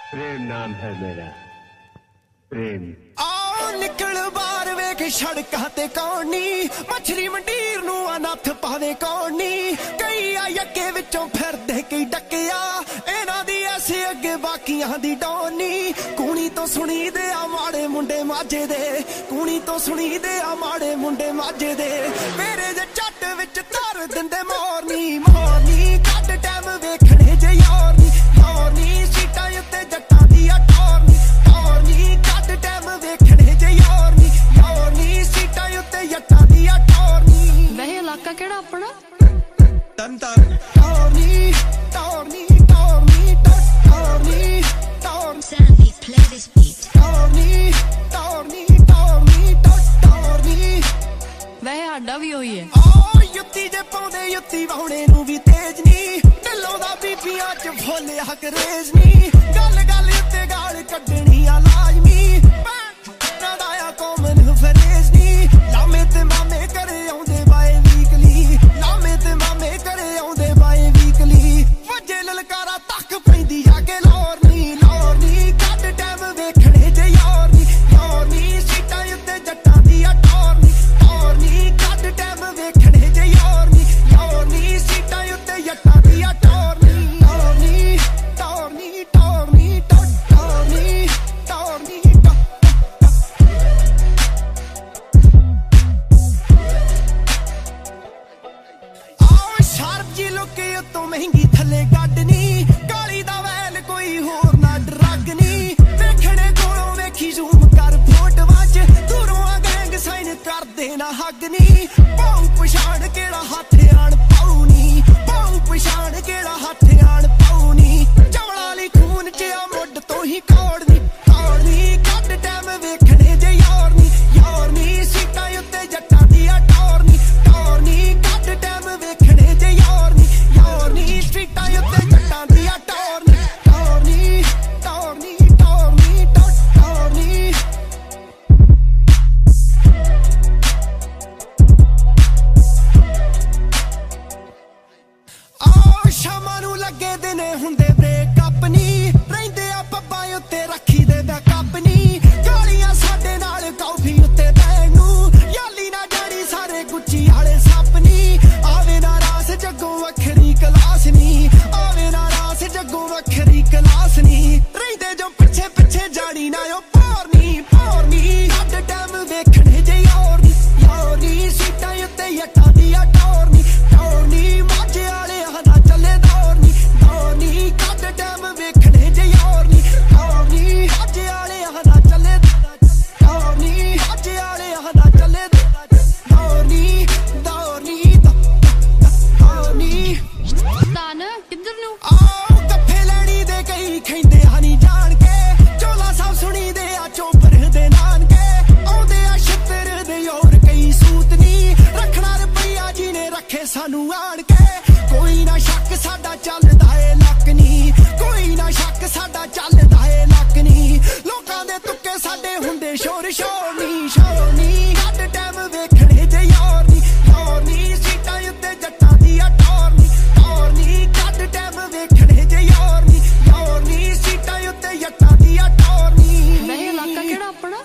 प्रेम नाम है मेरा प्रेम। आओ निकल बार वेख सड़कां ते कौन नी मछली मंडीर नूं अनथ पावे कौन नी कई आई अगे विचों फिरदे कई डकिया इन्हां दी ऐसे अगे बाकियां दी डोनी कूनी तो सुनी दे आ माड़े मुंडे माजे दे कूनी तो सुनी दे आ माड़े मुंडे माजे दे मेरे जे झट विच धर दिंदे मोरनी मोरनी कट टाइम वेखणे जे यार नी सीटां उत्ते जट्टां दी टोरनी टोरनी कट टाइम वेखणे जे यार नी सीटां उत्ते जट्टां दी टोरनी। वह इलाका केड़ा अपना तंतर टोरनी टोरनी टोरनी टोरनी टोरनी Sandy, play this beat. टोरनी टोरनी टोरनी टोरनी वह आडा भी होई है ओ युत्ती जे पाउंदे युत्ती वाहुणे नूं भी तेज नी ढिल्लों दा बीबियां च फुल हकरेज नी गल गल उत्ते गाल कड्डणी आ लाजमी भैन दाया कॉमन फरेज नी लामे ते मामे करे आउंदे बाए वीकली लामे ते मामे करे आउंदे बाए वीकली वजे ललकारा तक पैंदी आगे लोरनी कट टाइम वेखणे जे यार नी सीटां उत्ते जट्टां दी टोरनी टोरनी कट टाइम वेखणे जे यार नी सीटां उत्ते जट्टां दी टोरनी टोरनी टोरनी टोरनी टोरनी आओ शार्प जी लुके उत्तों महंगी थले गड्डनी काली दा वैल कोई होर ना ड्रग नी वेखणे कोलों वेखी जूम कर फोटोआं च दूरों आ गैंग साइन कर देना हग नी पाऊ पछाण केड़ा हत्थ आण पाऊ नी पाऊ पछाण केड़ा हत्थ आण पाऊ नी चवला ली खून च आ मुੱਢ ਤੋਂ ਹੀ ਕੋੜਨੀ ਕੱਢ ਟਾਈਮ ਵੇਖਣੇ ਜੇ ਯਾਰ ਨੀ ਸੀਟਾਂ ਉੱਤੇ ਜੱਟਾਂ ਦੀ ਟੋਰਨੀ ਟੋਰਨੀ ਕੱਢ ਟਾਈਮ ਵੇਖਣੇ ਜੇ ਯਾਰ ਨੀ ਸੀਟਾਂ ਉੱਤੇ ਜੱਟਾਂ ਦੀ ਟੋਰਨੀ ਟੋਰਨੀ ਟੋਰਨੀ ਟੋਰਨੀ ਟੋਰਨੀ ਆ ਸ਼ਾਮਾਂ ਨੂੰ ਲੱਗੇ ਦਿਨੇ ਹੁੰਦੇ ਬ੍ਰੇਕਅਪ ਨੀ ਰਹਿੰਦੇ ਆ ਪੱਬਾਂ ਉੱਤੇ ਰੱਖੀ ਦੇ ਬੈਕਅਪ ਨੀ ਗਾਲੀਆਂ ਸਾਡੇ ਨਾਲ ਕਾਫੀ ਉੱਤੇ ਬੈਣ ਨੂੰ ਯਾਲੀ ਨਾ ਜਾਣੀ ਸਾਰੇ ਗੁੱਚੀ ਵਾਲੇ ਸੱਪ ਨੀ ਆਵੇ ਨਾ ਰਾਸ ਜੱਗੋਂ ਵੱਖਰੀ ਕਲਾਸ ਨੀ ਆਵੇ ਨਾ ਰਾਸ ਜੱਗੋਂ ਵੱਖਰੀ ਕਲਾਸ ਨੀ ਰਹਿੰਦੇ ਜੋ ਪਿੱਛੇ ਪਿੱਛੇ ਜਾਣੀ ਨਾ ਉਹ ਪੌਰਨੀ ਕੱਢ ਟਾਈਮ ਵੇਖਣੇ ਜੇ ਯਾਰ ਨੀ ਸੀਟਾਂ ਉੱਤੇ ਜੱਟਾਂ ਦੀ ਟੋਰਨੀ ਟੋਰਨੀ ਮਾਝੇ ਵਾਲੇ ਹਨਾ ਚੱਲੇ ਦੌਰਨੀ ਕੱਢ ਟਾਈਮ ਵੇਖਣੇ ਜੇ ਯਾਰ ਨੀ ਮਾਝੇ ਵਾਲੇ ਹਨਾ ਚੱਲੇ ਦੌਰਨੀ ਮਾਝੇ ਵਾਲੇ ਹਨਾ ਚੱਲੇ ਦੌਰਨੀ तान किधर नू आओ कफे लैनी दे कई खैंदे हनी जान के चोला सब सुनी दे आ चोपर दे नानके आउंदे आ छत्तर दे और कई सूतनी रखना रुपया जी ने रखे सानू आन के कोई ना शक साडा चलदा ए लक नी कोई ना शक साडा चलदा ए लक नी लोकां दे तुक्के साडे हुंदे शोर शोरनी कट टाइम वेखणे जे यार नी सीटां उत्ते जट्टां दी टोरनी कट टाइम वेखणे जे यार नी सीटां उत्ते जट्टां दी टोरनी। वह इलाका केड़ा अपना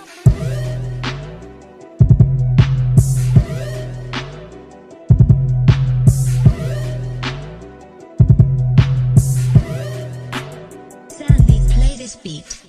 Sandy, play this beat.